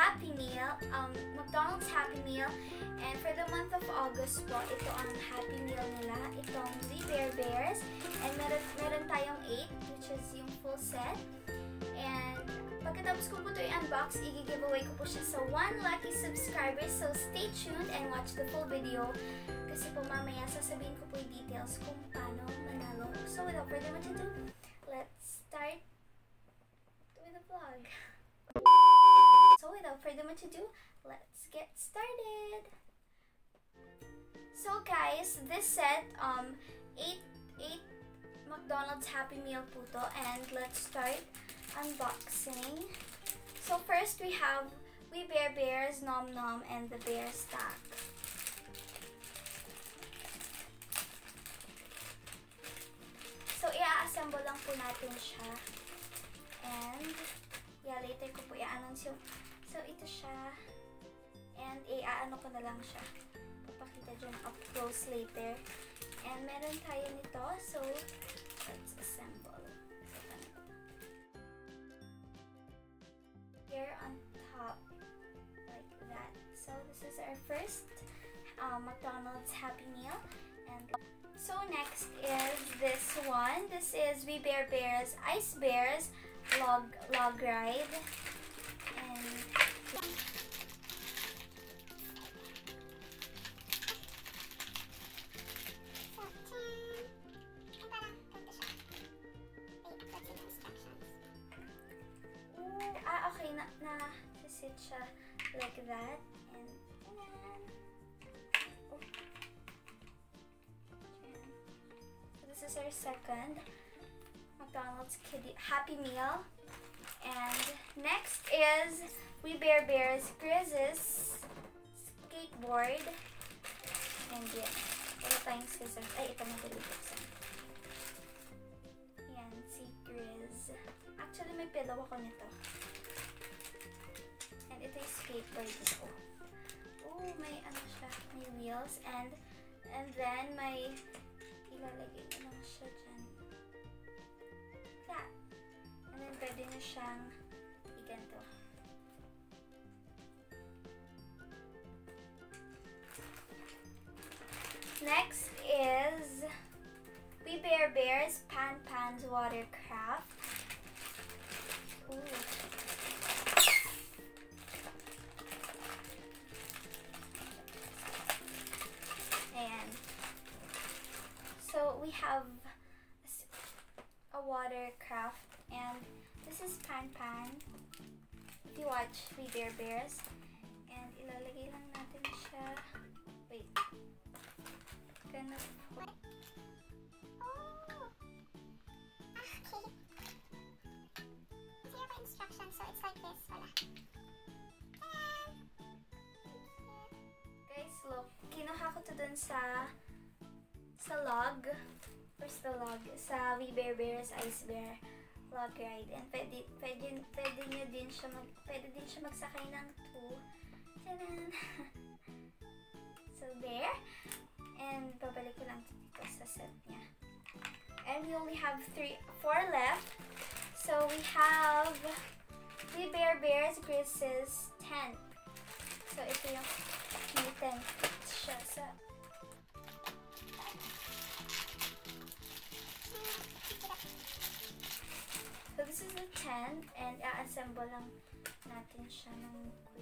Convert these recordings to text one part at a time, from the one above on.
Happy Meal, McDonald's Happy Meal. And for the month of August po, ito ang Happy Meal nila. Itong We Bare Bears. And meron tayong 8, which is yung full set. And pagkatapos ko po ito i-unbox, i-giveaway ko po siya sa 1 lucky subscriber. So stay tuned and watch the full video. Kasi po mamaya sasabihin ko po yung details kung paano manalo. So without further ado, let's start with the vlog. So without further ado, let's get started. So guys, this set 8 McDonald's Happy Meal po to, and let's start unboxing. So first we have We Bare Bears, Nom Nom, and the Bear Stack. So i-assemble lang po natin siya. And yeah, later ko po i-announce yung. So ito siya. And i-ano ko na lang siya. Papakita dyan up close later. And meron tayo nito. So let's assemble. Here on top, like that. So this is our first McDonald's Happy Meal. And so next is this one. This is We Bare Bears Ice Bears log ride. And okay, sit siya like that. And oh. So this is our second McDonald's Happy Meal. And next is We Bare Bears Grizz's skateboard. And yan, wala tayong scissors. Ay, ito madali buksan. Yan, si Grizz. Actually, may pillow ako nito. And ito yung skateboard ko. Oh, may ano siya, may wheels. And then may ilalagay na lang siya dyan. That. And then pwede na siyang iganto. Next is We Bare Bears Pan Pan's Watercraft. Ooh. And so we have a watercraft, and this is Pan Pan. If you watch We Bare Bears, and ilalagay lang natin siya. Wait. Ganun. Oh. Okay. Zero instructions, so it's like this. Wala. Guys, look. Kinuha ko to dun sa log. Where's the log? Sa We Bare Bears Ice Bear log ride. And pwede din siya magsakay ng 2. Tanan! So there. And babalik ko lang dito sa set niya. And we only have 4 left. So we have We Bare Bears Grizz's tent. So ito yung may tent siya sa. So this is the tent, and i-assemble lang natin siya ng quick.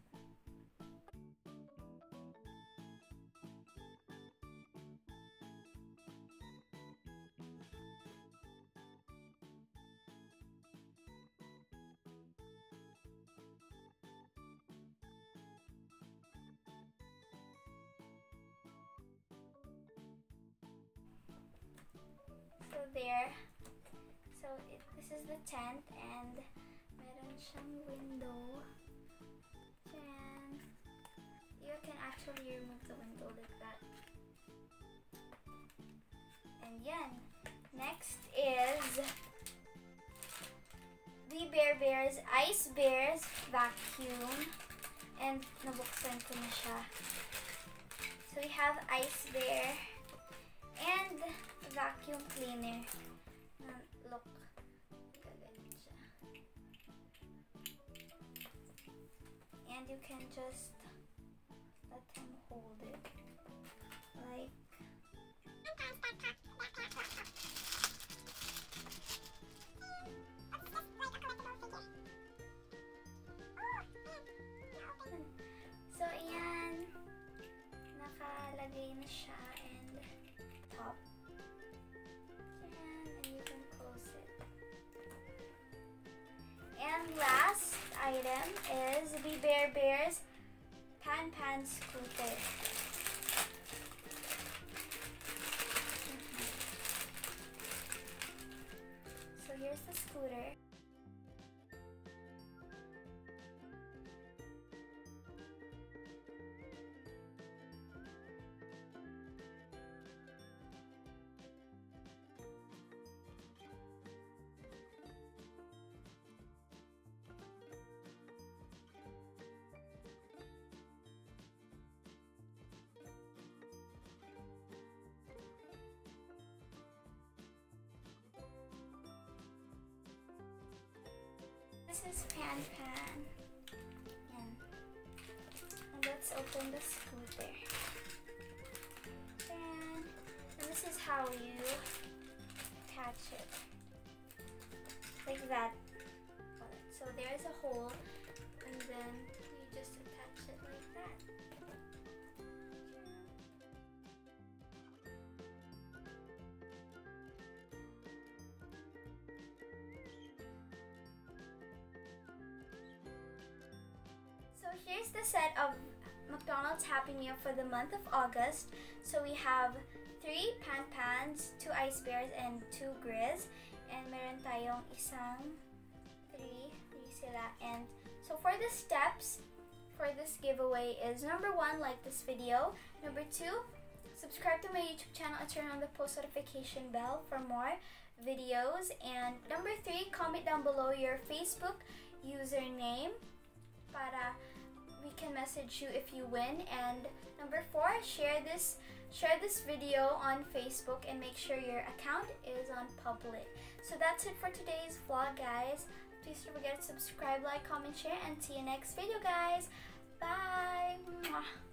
So there. So this is the tent, and meron siyang window. And you can actually remove the window like that. And yan. Next is We Bare Bears Ice Bears vacuum. And nabuksan ko na siya. So we have Ice Bear and vacuum cleaner. Look. Gaganyan siya. and you can just let him hold it like so ayan, nakalagay na siya and top. Ayan, and you can close it. And last item is the Bear Bears Pan Pan Scooter. So here's the scooter. This is Pan Pan. And let's open the scooter. And this is how you attach it. Like that. So there's a hole, and then you just attach it like that. So here's the set of McDonald's Happy Meal for the month of August. So we have 3 Pan Pans, 2 Ice Bears, and 2 Grizz. And meron tayong isang 3 sila. And so for the steps for this giveaway is number 1, like this video. Number 2, subscribe to my YouTube channel and turn on the post notification bell for more videos. And number 3, comment down below your Facebook username para we can message you if you win. And number 4, share this video on Facebook and make sure your account is on public. So that's it for today's vlog, guys. Please don't forget to subscribe, like, comment, share, and see you next video, guys. Bye. Mwah.